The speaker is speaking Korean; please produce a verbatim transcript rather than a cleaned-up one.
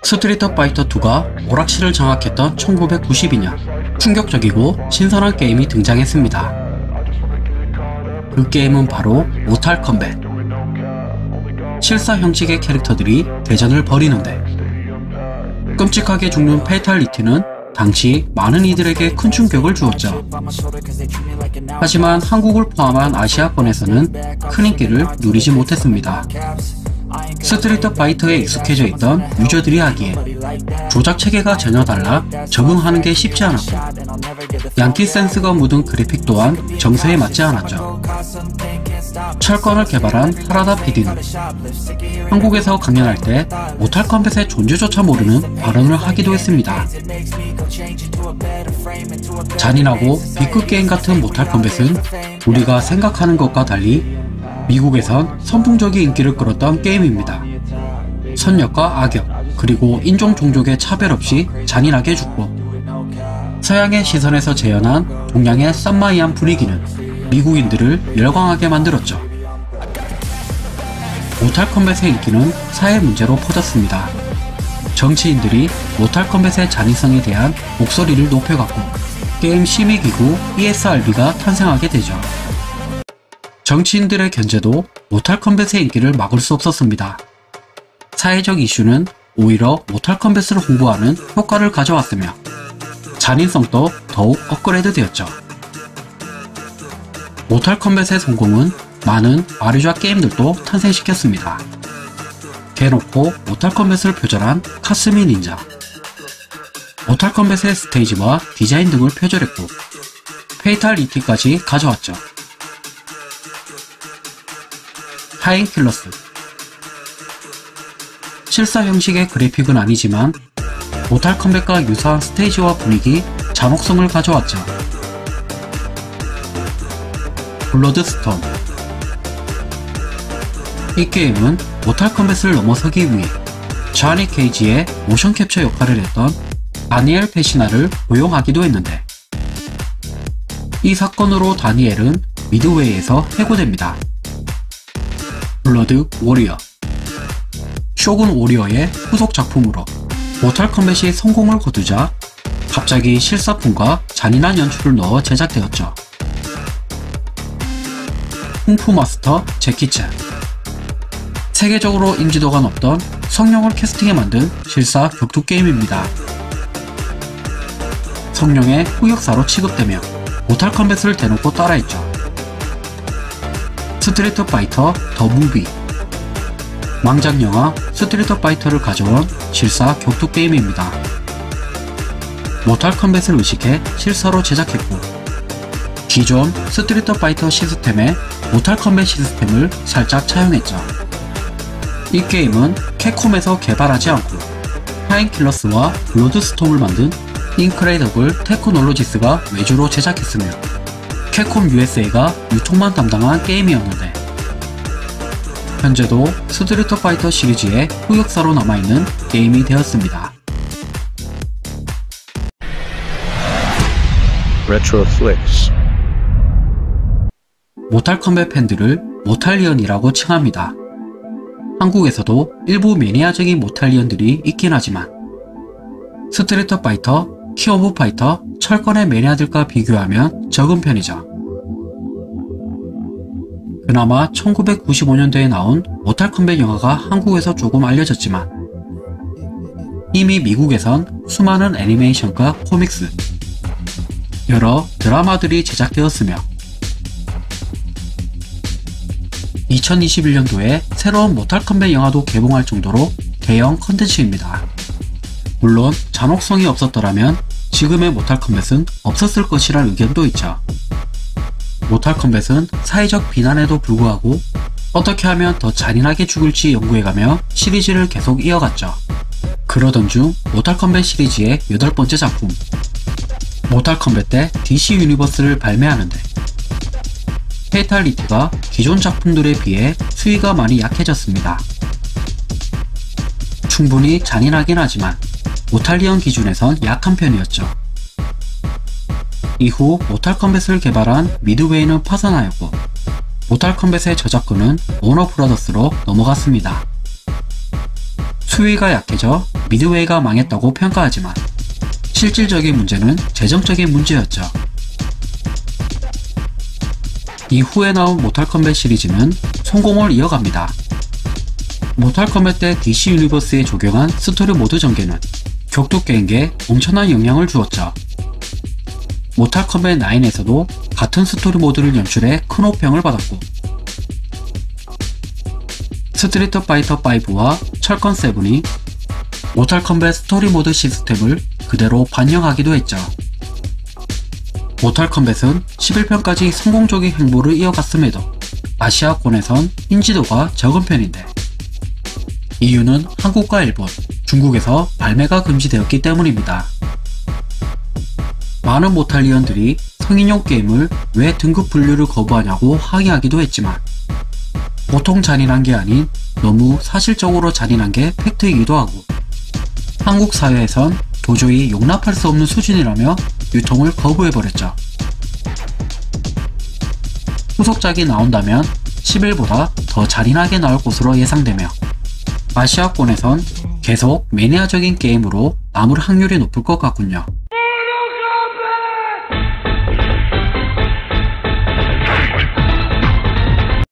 스트리트 파이터 투가 오락실을 장악했던 천구백구십이 년, 충격적이고 신선한 게임이 등장했습니다. 그 게임은 바로 모탈 컴뱃. 실사 형식의 캐릭터들이 대전을 벌이는데 끔찍하게 죽는 페이탈리티는 당시 많은 이들에게 큰 충격을 주었죠. 하지만 한국을 포함한 아시아권에서는 큰 인기를 누리지 못했습니다. 스트리트 파이터에 익숙해져 있던 유저들이 하기에 조작 체계가 전혀 달라 적응하는 게 쉽지 않았고, 양키 센스가 묻은 그래픽 또한 정서에 맞지 않았죠. 철권을 개발한 하라다 피디는 한국에서 강연할 때 모탈 컴뱃의 존재조차 모르는 발언을 하기도 했습니다. 잔인하고 B급 게임 같은 모탈 컴뱃은 우리가 생각하는 것과 달리 미국에선 선풍적인 인기를 끌었던 게임입니다. 선역과 악역, 그리고 인종 종족의 차별 없이 잔인하게 죽고, 서양의 시선에서 재현한 동양의 쌈마이한 분위기는 미국인들을 열광하게 만들었죠. 모탈 컴뱃의 인기는 사회 문제로 퍼졌습니다. 정치인들이 모탈 컴뱃의 잔인성에 대한 목소리를 높여갔고, 게임 심의기구 이에스알비가 탄생하게 되죠. 정치인들의 견제도 모탈 컴뱃의 인기를 막을 수 없었습니다. 사회적 이슈는 오히려 모탈 컴뱃을 홍보하는 효과를 가져왔으며 잔인성도 더욱 업그레이드 되었죠. 모탈 컴뱃의 성공은 많은 마리좌 게임들도 탄생시켰습니다. 대놓고 모탈 컴뱃을 표절한 카스미 닌자, 모탈 컴뱃의 스테이지와 디자인 등을 표절했고 페이탈리티까지 가져왔죠. 타임킬러스. 실사 형식의 그래픽은 아니지만 모탈 컴뱃과 유사한 스테이지와 분위기, 잔혹성을 가져왔죠. 블러드스톤. 이 게임은 모탈 컴뱃을 넘어서기 위해 쟈니 케이지의 모션 캡처 역할을 했던 다니엘 페시나를 고용하기도 했는데, 이 사건으로 다니엘은 미드웨이에서 해고됩니다. 블러드 워리어. 쇼군 워리어의 후속 작품으로 모탈 컴뱃이 성공을 거두자 갑자기 실사품과 잔인한 연출을 넣어 제작되었죠. 쿵푸 마스터 제키 챈. 세계적으로 인지도가 높던 성룡을 캐스팅해 만든 실사 격투 게임입니다. 성룡의 흑역사로 취급되며 모탈 컴뱃을 대놓고 따라했죠. 스트리트 파이터 더 무비. 망작 영화 스트리트 파이터를 가져온 실사 격투 게임입니다. 모탈 컴뱃을 의식해 실사로 제작했고, 기존 스트리트 파이터 시스템에 모탈 컴뱃 시스템을 살짝 차용했죠. 이 게임은 캡콤에서 개발하지 않고 타임킬러스와 블러드스톰을 만든 인크레더블 테크놀로지스가 외주로 제작했으며 캡콤 유에스에이가 유통만 담당한 게임이었는데, 현재도 스트리트 파이터 시리즈의 흑역사로 남아있는 게임이 되었습니다. Retroflix. 모탈 컴뱃 팬들을 모탈리언이라고 칭합니다. 한국에서도 일부 매니아적인 모탈리언들이 있긴 하지만 스트리트 파이터, 킹 오브 파이터, 철권의 매니아들과 비교하면 적은 편이죠. 그나마 천구백구십오 년도에 나온 모탈 컴뱃 영화가 한국에서 조금 알려졌지만 이미 미국에선 수많은 애니메이션과 코믹스, 여러 드라마들이 제작되었으며 이천이십일 년도에 새로운 모탈 컴뱃 영화도 개봉할 정도로 대형 컨텐츠입니다. 물론 잔혹성이 없었더라면 지금의 모탈 컴뱃은 없었을 것이란 의견도 있죠. 모탈 컴뱃은 사회적 비난에도 불구하고 어떻게 하면 더 잔인하게 죽을지 연구해가며 시리즈를 계속 이어갔죠. 그러던 중 모탈 컴뱃 시리즈의 여덟 번째 작품 모탈 컴뱃 때 디씨 유니버스를 발매하는데 페이탈리티가 기존 작품들에 비해 수위가 많이 약해졌습니다. 충분히 잔인하긴 하지만 모탈리언 기준에선 약한 편이었죠. 이후 모탈 컴뱃을 개발한 미드웨이는 파산하였고 모탈 컴뱃의 저작권은 워너 브라더스로 넘어갔습니다. 수위가 약해져 미드웨이가 망했다고 평가하지만 실질적인 문제는 재정적인 문제였죠. 이후에 나온 모탈 컴뱃 시리즈는 성공을 이어갑니다. 모탈 컴뱃 때 디씨 유니버스에 적용한 스토리 모드 전개는 격투 게임계에 엄청난 영향을 주었죠. 모탈 컴뱃 나인에서도 같은 스토리 모드를 연출해 큰 호평을 받았고, 스트리트 파이터 파이브와 철권 세븐이 모탈 컴뱃 스토리 모드 시스템을 그대로 반영하기도 했죠. 모탈 컴뱃은 십일 편까지 성공적인 행보를 이어갔음에도 아시아권에선 인지도가 적은 편인데, 이유는 한국과 일본, 중국에서 발매가 금지되었기 때문입니다. 많은 모탈리언들이 성인용 게임을 왜 등급 분류를 거부하냐고 항의하기도 했지만, 보통 잔인한 게 아닌 너무 사실적으로 잔인한 게 팩트이기도 하고, 한국 사회에선 도저히 용납할 수 없는 수준이라며 유통을 거부해버렸죠. 후속작이 나온다면 십일보다 더 잔인하게 나올 것으로 예상되며, 아시아권에선 계속 매니아적인 게임으로 남을 확률이 높을 것 같군요.